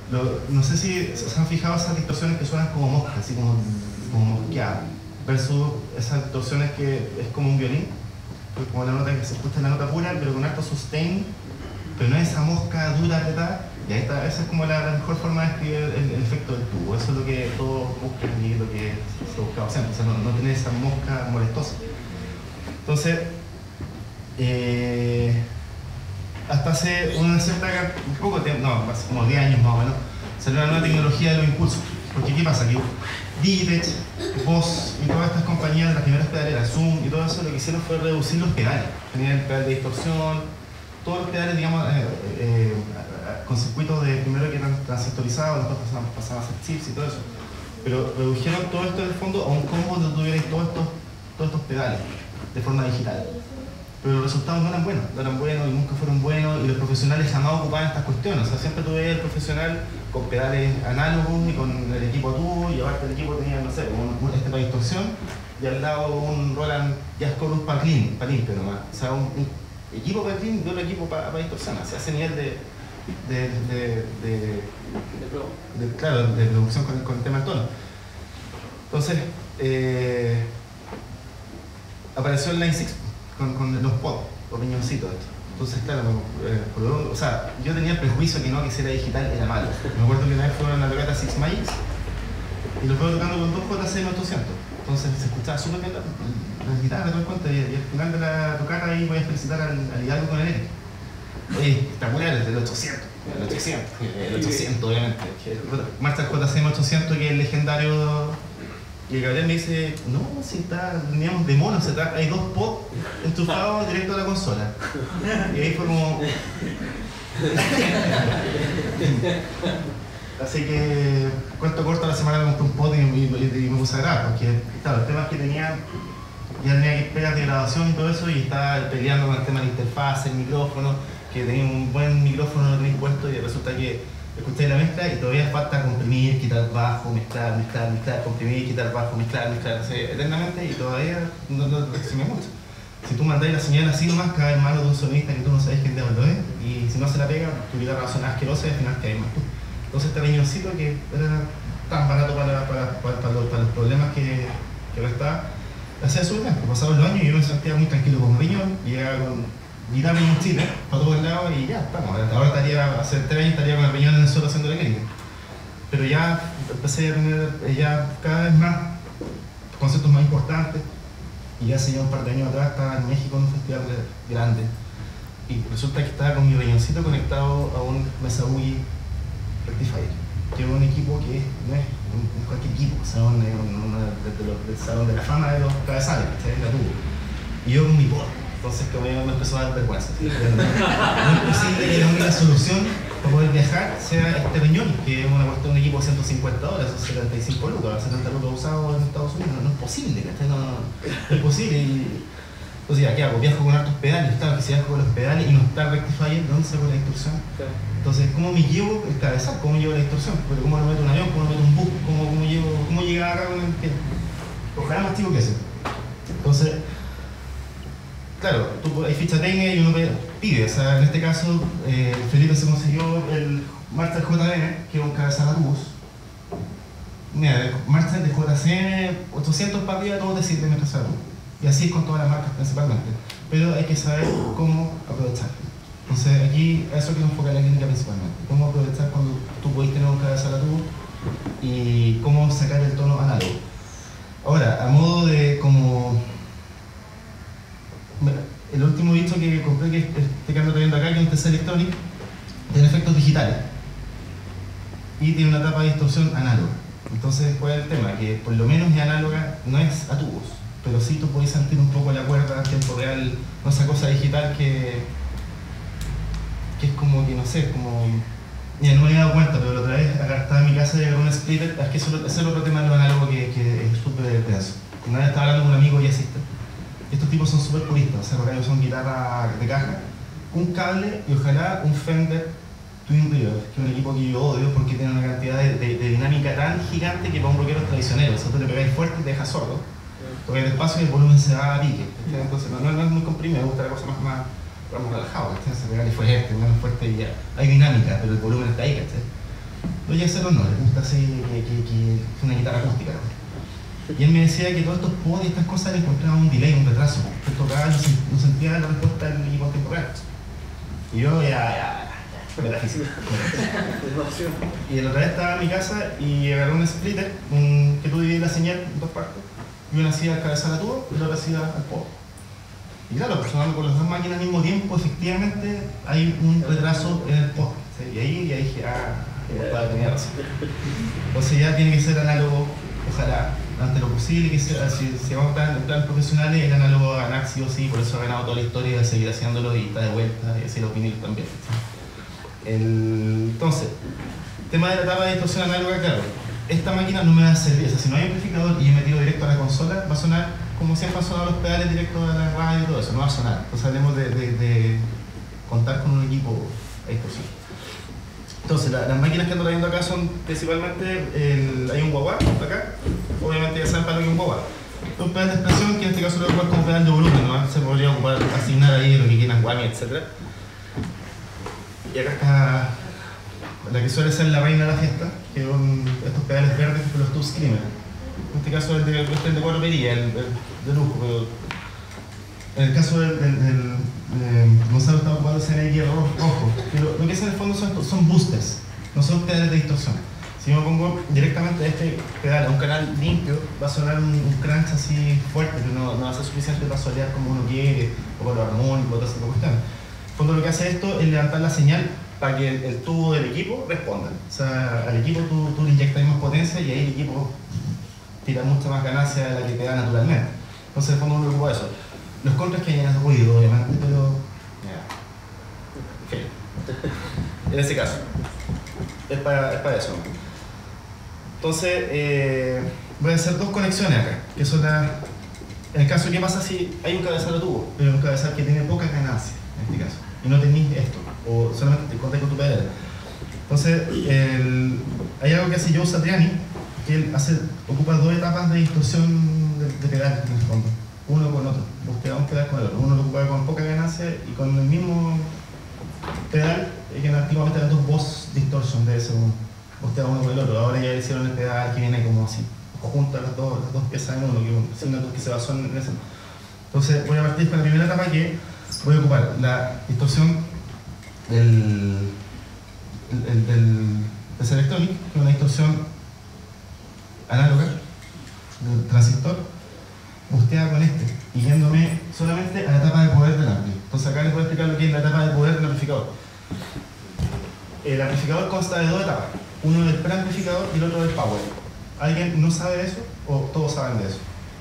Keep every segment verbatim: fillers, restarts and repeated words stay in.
Lo, no sé si se han fijado esas distorsiones que suenan como moscas, así como, como mosqueadas, versus esas distorsiones que es como un violín, como la nota que se escucha en la nota pura, pero con alto sustain, pero no es esa mosca dura, apretada. Y ahí está, esa es como la, la mejor forma de escribir el, el efecto del tubo. Eso es lo que todos buscan y lo que se buscaba siempre, o sea, no, no tener esa mosca molestosa. Entonces, eh, hasta hace una cierta, un poco tiempo, no, hace como diez años más o menos, salió una nueva tecnología de los impulsos. Porque ¿qué pasa? Que Digitech, Boss y todas estas compañías de las primeras pedaleras, Zoom y todo eso, lo que hicieron fue reducir los pedales. Tenían el pedal de distorsión, todos los pedales, digamos, eh, eh, con circuitos de primero que eran transistorizados, después pasaban, pasaban a ser chips y todo eso. Pero redujeron todo esto en el fondo a un combo donde tuvierais todos estos, todos estos pedales de forma digital. Pero los resultados no eran buenos, no eran buenos y nunca fueron buenos, y los profesionales jamás ocupaban estas cuestiones. O sea, siempre tuve el profesional con pedales análogos y con el equipo tubo, y aparte el equipo tenía, no sé, un, un, este para distorsión, y al lado un Roland Jazz Chorus para clean, para limpio nomás. O sea, un, un equipo para clean y otro equipo para, para distorsión. O sea, ese nivel de, de, de, de, de, de, claro, de producción con, con el tema del tono. Entonces, eh, apareció el Line seis con, con los pods, los riñoncitos. Entonces, claro, eh, por, o sea, yo tenía el prejuicio que no, que si era digital era malo. Me acuerdo que una vez fueron a la tocata Six Magics y lo fue tocando con dos J C M ochocientos. Entonces se escuchaba súper bien la, la guitarra, todo el cuento, y, y al final de la tocata ahí voy a felicitar al, al Hidalgo con el Eric. Oye, espectacular, el del ochocientos. El ochocientos, el ochocientos obviamente. Marshall J C M ochocientos, que es el legendario. Y el Gabriel me dice, no, si está, teníamos de mono, se está, hay dos pods enchufados directo a la consola. Y ahí fue como... Así que, cuento corto, la semana me compré un pod y, y, y me puse a grabar, porque, claro, el tema es que tenía, ya tenía que pegar de grabación y todo eso, y estaba peleando con el tema de la interfaz, el micrófono, que tenía un buen micrófono, no tenía puesto, y resulta que escuché la mezcla y todavía falta comprimir, quitar bajo, mezclar, mezclar, mezclar, comprimir, quitar bajo, mezclar, mezclar, así, eternamente, y todavía no, no, no se me mucho. Si tú mandáis la señal así nomás, cae en manos de un sonista que tú no sabes quién diablo es, y si no se la pega, tu guitarra va a sonar asquerosa y al final cae más tú. Entonces este riñoncito que era tan barato para, para, para, para, los, para los problemas que, que restaba, hacía súper bien. Pasaban los años y yo me sentía muy tranquilo con un riñón, y llegaba con guitarra y mochila para todos lados y ya estamos. Ahora estaría, hace tres años estaría con el riñón en el suelo haciendo la clínica. Pero ya empecé a tener ya cada vez más conceptos más importantes, y hace ya un par de años atrás estaba en México en un festival grande y resulta que estaba con mi riñoncito conectado a un Mesa Boogie Rectifier, que es un equipo que no es un, un cualquier equipo, o sea, un, un, un, de los, del salón de la fama de los cabezales, ¿sí? La tubo. Y yo con mi pod. Entonces que me empezó a dar vergüenza. ¿Sí? No es posible que la única solución para poder viajar sea este riñón, que es una cuestión de un equipo de ciento cincuenta dólares, son setenta y cinco lucas, setenta lucas usados en Estados Unidos. No, no es posible, ¿cachai? No, no, no es posible. Y, entonces ya, ¿qué hago? Viajo con hartos pedales, claro que si viajo con los pedales y no está el rectifier, ¿dónde saco la distorsión? Entonces, ¿cómo me llevo el cabezal? ¿Cómo llevo la distorsión? Pero ¿cómo lo meto un avión? ¿Cómo lo meto un bus? ¿Cómo, cómo, llevo, cómo llega acá con el que? Ojalá más chico que ese. Entonces, claro, tú, hay ficha técnica y uno pide. O sea, en este caso, eh, Felipe se consiguió el Marshall J M, que es un cabezal a tubos. Mira, el Marshall de J C M ochocientos para arriba, todo te sirve mientras se tubos. Y así es con todas las marcas principalmente. Pero hay que saber cómo aprovechar. Entonces, aquí, a eso quiero enfocar la clínica principalmente. Cómo aprovechar cuando tú podés tener un cabezal a tubo y cómo sacar el tono análogo. Ahora, a modo de como... El último bicho que compré, que este que ando trayendo acá, que es un T C Electronic, tiene efectos digitales y tiene una tapa de distorsión análoga. Entonces, ¿cuál es el tema? Que por lo menos es análoga, no es a tubos, pero sí tú podés sentir un poco la cuerda en tiempo real, no esa cosa digital que, que es como que no sé, como... Mira, no me había dado cuenta, pero la otra vez acá estaba en mi casa y agarré un splitter. Es que eso, ese es el otro tema de lo análogo que, que es súper denso. Una vez estaba hablando con un amigo y asiste. Estos tipos son súper puristas, o sea, para ellos son guitarras de caja, un cable y ojalá un Fender Twin River, que es un equipo que yo odio porque tiene una cantidad de, de, de dinámica tan gigante que para un rockero es traicionero. O sea, tú le pegáis fuerte y te deja sordo, porque el espacio y el volumen se va a pique. Entonces no, no es muy comprimido, me gusta la cosa más, más, más relajada, se pegáis fuerte, menos fuerte y ya. Hay dinámica, pero el volumen está ahí, ¿cachai? Lo Yacero no, le gusta así que, que, que es una guitarra acústica, ¿no? Y él me decía que todos estos pods y estas cosas le encontraban un delay, un retraso. Él tocaba y no sentía la respuesta del equipo contemporáneo. Y yo ya, ya, ya, metafísica. Y la otra vez estaba en mi casa y agarré un splitter, un, que tú divides la señal en dos partes. Y una hacía al cabezal a tubo y la otra hacía al pod. Y claro, personalmente con las dos máquinas al mismo tiempo, efectivamente hay un retraso en el pod. ¿Sí? Y ahí ya dije, ah, para tenía razón. Entonces ya tiene que ser análogo, ojalá, ante lo posible, que sea, si, si vamos a estar en planes profesionales, el análogo va a ganar sí o sí, por eso ha ganado toda la historia y va a seguir haciéndolo y está de vuelta, y así los vinilos también. ¿Sí? El, entonces, tema de la etapa de distorsión análoga, claro, esta máquina no me va a servir, o sea, si no hay amplificador y yo me tiro directo a la consola, va a sonar como siempre han sonado los pedales directos a la radio y todo eso, no va a sonar. Entonces hablemos de, de, de contar con un equipo a distorsión. Entonces, la, las máquinas que ando trayendo acá son principalmente, el, hay un guagua acá, obviamente ya saben para lo que es un guagua. Un pedal de expresión que en este caso lo voy a ocupar como pedal de volumen, ¿no? Se podría ocupar, asignar ahí lo que quieran, guami, etcétera. Y acá está la que suele ser la reina de la fiesta, que son estos pedales verdes, los Tube Screamer. En este caso el de, el de cuatro perillas, el, el de lujo, pero en el caso del, del, del eh, Gonzalo está ocupando ese N X rojo, pero lo que es en el fondo son, son boosters, no son pedales de distorsión. Si yo me pongo directamente a este pedal a un canal limpio, va a sonar un, un crunch así fuerte, que no, no va a ser suficiente para solear como uno quiere, o para lo armónico, o todas esas cuestiones. En el fondo lo que hace esto es levantar la señal para que el, el tubo del equipo responda. O sea, al equipo tú, tú le inyectas más potencia y ahí el equipo tira mucha más ganancia de la que te da naturalmente. Entonces, en el fondo uno ocupa eso. Los contras que hay en ruido, obviamente, pero... Yeah. En ese caso, es para, es para eso. Entonces, eh, voy a hacer dos conexiones acá, que son las... En el caso, ¿qué pasa si hay un cabezal de tubo? Pero un cabezal que tiene poca ganancia, en este caso, y no tenéis esto, o solamente te contáis con tu pedal. Entonces, el, hay algo que hace Joe Satriani, que él hace, ocupa dos etapas de distorsión de, de pedal, en el fondo, uno con otro. Busca un pedal con el otro. Uno lo ocupa con poca ganancia y con el mismo pedal, que antiguamente eran dos Boss Distortion de ese uno. Busca uno con el otro. Ahora ya le hicieron el pedal que viene como así, junta las dos, las dos piezas en uno, que es un que se basó en eso. Entonces, voy a partir con la primera etapa, que voy a ocupar la distorsión del, del, del, del Selectronic, que es una distorsión análoga del transistor, busteada con este, y yéndome solamente a la etapa de poder del ampli. Entonces acá les voy a explicar lo que es la etapa de poder del amplificador. El amplificador consta de dos etapas, uno del preamplificador y el otro del power. ¿Alguien no sabe de eso o todos saben de eso?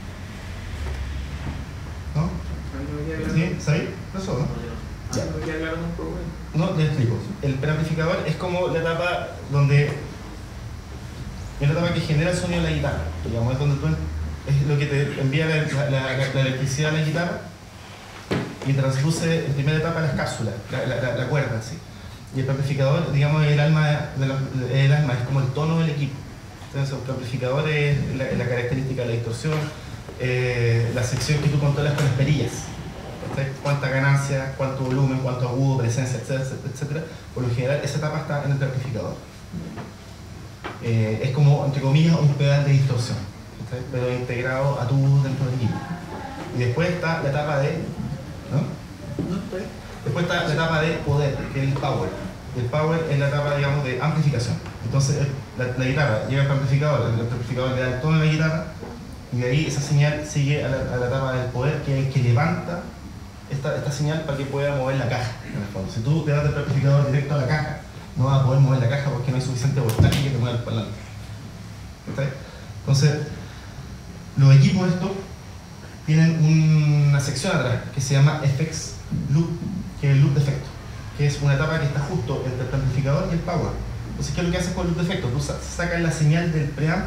¿No? ¿Sí? ¿Sabéis? ¿Eso no? Ya. No, les explico. El preamplificador es como la etapa donde es la etapa que genera el sonido de la guitarra, digamos, es donde tú es lo que te envía la, la, la, la electricidad a la guitarra y transduce en primera etapa las cápsulas, la, la, la, la cuerda, ¿sí? Y el amplificador, digamos, es el alma, de la, el alma, es como el tono del equipo. Entonces, el amplificador es la, la característica de la distorsión, eh, la sección que tú controlas con las perillas. ¿Sí? Cuánta ganancia, cuánto volumen, cuánto agudo, presencia, etcétera, etcétera. Por lo general, esa etapa está en el amplificador. Eh, es como, entre comillas, un pedal de distorsión, ¿sí? Pero integrado a tu dentro del equipo. Y después está la etapa de... ¿no? Después está la etapa de poder, que es el power. El power es la etapa, digamos, de amplificación. Entonces, la, la guitarra llega al amplificador, el amplificador le da el tono a la guitarra, y de ahí esa señal sigue a la, a la etapa del poder, que es el que levanta esta, esta señal para que pueda mover la caja, en el fondo. Si tú te das del amplificador directo a la caja, no vas a poder mover la caja porque no hay suficiente voltaje que te mueva el parlante. Entonces, los equipos estos tienen una sección atrás que se llama F X Loop, que es el loop de efecto, que es una etapa que está justo entre el amplificador y el power. Entonces, ¿qué es lo que haces con el loop de efecto? Tú sacas la señal del preamp,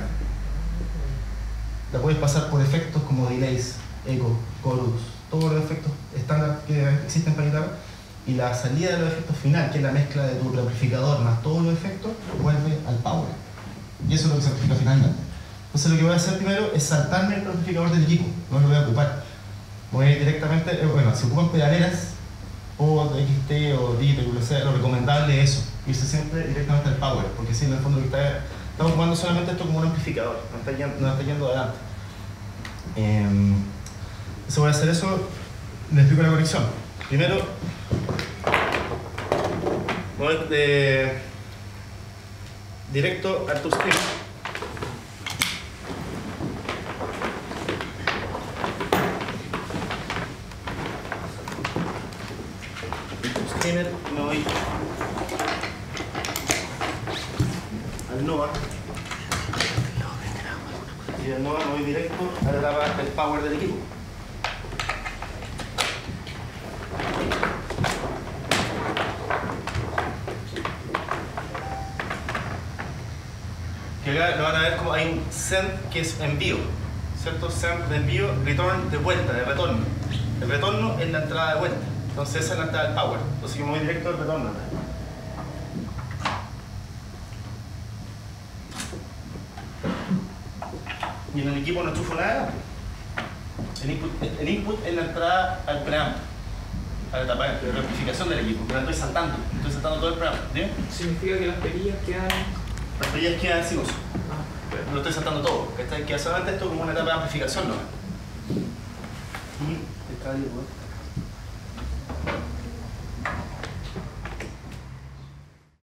la puedes pasar por efectos como delays, eco, chorus, todos los efectos estándar que existen para guitarra, y la salida de los efectos final, que es la mezcla de tu amplificador más todos los efectos, vuelve al power. Y eso es lo que se amplifica finalmente. Entonces lo que voy a hacer primero es saltarme el amplificador del equipo, no lo voy a ocupar. Voy a ir directamente, bueno, si ocupan pedaleras, o X T o D T, lo, sea, lo recomendable es eso. irse siempre directamente al power, porque si en el fondo lo que está, estamos jugando solamente esto como un amplificador, no está yendo, no está yendo adelante. Eh, entonces voy a hacer eso, les explico la conexión. Primero, voy de directo al touchscreen. Me voy al NOVA y del NOVA me voy directo a la etapa del power del equipo. Que acá lo van a ver como hay un send que es envío, ¿cierto? Send de envío, return de vuelta, de retorno. El retorno es la entrada de vuelta. Entonces esa es la entrada del power. Entonces yo me voy directo al retorno. Y en el equipo no enchufo nada. El input, el input es la entrada al preamp, a la etapa de rectificación del equipo, que la estoy saltando. Estoy saltando todo el preamp. ¿Bien? Significa que las perillas quedan... Las perillas quedan sin uso. Ah, Lo estoy saltando todo. ¿Cachai? Queda solamente esto como una etapa de amplificación, ¿no? Y el cable, ¿no?